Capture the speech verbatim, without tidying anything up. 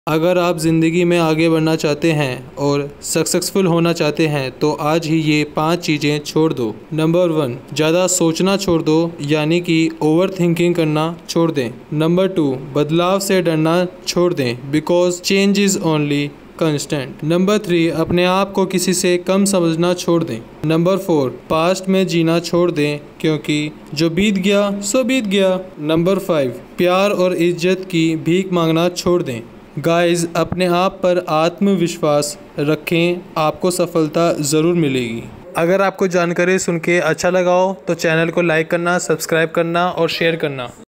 अगर आप ज़िंदगी में आगे बढ़ना चाहते हैं और सक्सेसफुल होना चाहते हैं तो आज ही ये पांच चीज़ें छोड़ दो। नंबर वन, ज़्यादा सोचना छोड़ दो, यानी कि ओवर थिंकिंग करना छोड़ दें। नंबर टू, बदलाव से डरना छोड़ दें, because change is only constant. Number three, अपने आप को किसी से कम समझना छोड़ दें। नंबर फोर, पास्ट में जीना छोड़ दें, क्योंकि जो बीत गया सो बीत गया। नंबर फाइव, प्यार और इज्जत की भीख मांगना छोड़ दें। गाइस, अपने आप पर आत्मविश्वास रखें, आपको सफलता ज़रूर मिलेगी। अगर आपको जानकारी सुन के अच्छा लगा हो तो चैनल को लाइक करना, सब्सक्राइब करना और शेयर करना।